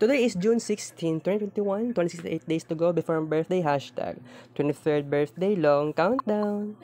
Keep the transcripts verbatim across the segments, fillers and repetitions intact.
Today is June sixteenth, twenty twenty-one. twenty-six, eight days to go before my birthday. Hashtag twenty-third birthday long countdown.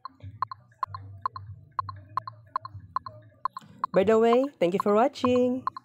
By the way, thank you for watching.